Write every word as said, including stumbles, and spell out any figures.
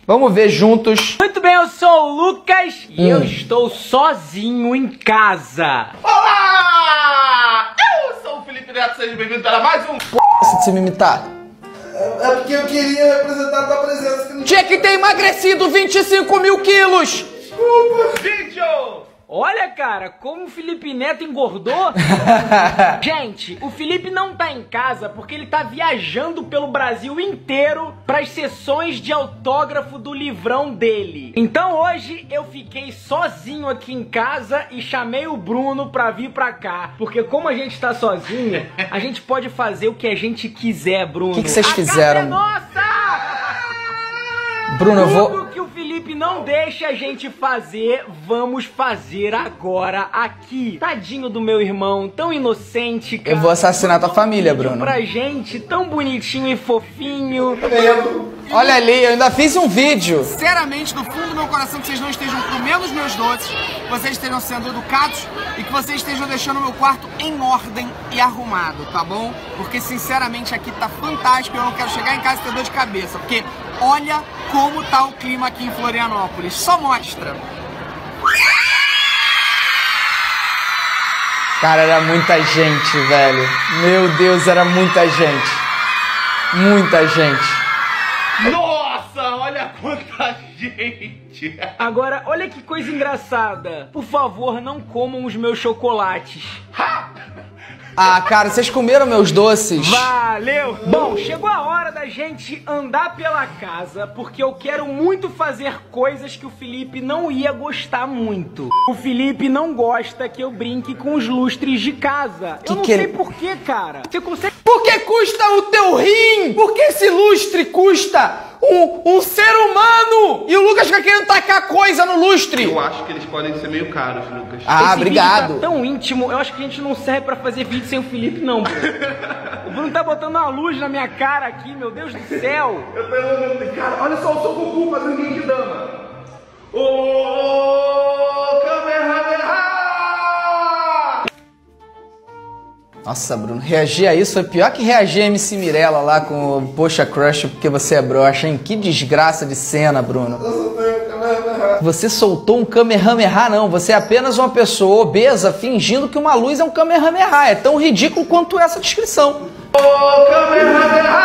Vamos ver juntos. Muito bem, eu sou o Lucas e hum. eu estou sozinho em casa. Olá! Eu sou o Felipe Neto, seja bem-vindo para mais um... P*** de você me imitar. É, é porque eu queria representar a tua presença. Que não... Tinha que ter emagrecido vinte e cinco mil quilos. Desculpa. Vídeo! Olha, cara, como o Felipe Neto engordou. Gente, o Felipe não tá em casa porque ele tá viajando pelo Brasil inteiro pras sessões de autógrafo do livrão dele. Então hoje eu fiquei sozinho aqui em casa e chamei o Bruno pra vir pra cá. Porque como a gente tá sozinho, a gente pode fazer o que a gente quiser, Bruno. O que, que vocês a fizeram? Casa é nossa! Bruno, eu vou... Tudo que o Felipe não deixa a gente fazer, vamos fazer agora aqui. Tadinho do meu irmão, tão inocente, cara. Eu vou assassinar tua família, Bruno. Pra gente, tão bonitinho e fofinho. Olha ali, eu ainda fiz um vídeo. Sinceramente, do fundo do meu coração, que vocês não estejam comendo os meus doces, que vocês estejam sendo educados e que vocês estejam deixando o meu quarto em ordem e arrumado, tá bom? Porque, sinceramente, aqui tá fantástico e eu não quero chegar em casa e ter dor de cabeça, porque olha como tá o clima aqui em Florianópolis. Só mostra. Cara, era muita gente, velho. Meu Deus, era muita gente. Muita gente. Nossa, olha quanta gente. Agora, olha que coisa engraçada. Por favor, não comam os meus chocolates. Ah, cara, vocês comeram meus doces? Valeu! Bom, chegou a hora da gente andar pela casa, porque eu quero muito fazer coisas que o Felipe não ia gostar muito. O Felipe não gosta que eu brinque com os lustres de casa. Que eu não que sei ele... por que, cara. Você consegue... Por que custa o teu rim? Por que esse lustre custa um, um ser humano? E o Lucas fica querendo tacar coisa no lustre. Eu acho que eles podem ser meio caros, Lucas. Ah, Esse obrigado. vídeo tá tão íntimo, eu acho que a gente não serve pra fazer vídeo sem o Felipe, não, Bruno. O Bruno tá botando uma luz na minha cara aqui, meu Deus do céu. Eu tô imaginando, cara, olha só o Son Goku fazendo Genkidama. Ô, Kamehameha! Nossa, Bruno, reagir a isso foi pior que reagir a M C Mirella lá com o Poxa Crush porque você é broxa, hein? Que desgraça de cena, Bruno. Eu soltei o Kamehameha. Você soltou um Kamehameha, não. Você é apenas uma pessoa obesa fingindo que uma luz é um Kamehameha. É tão ridículo quanto essa descrição. Ô, Kamehameha!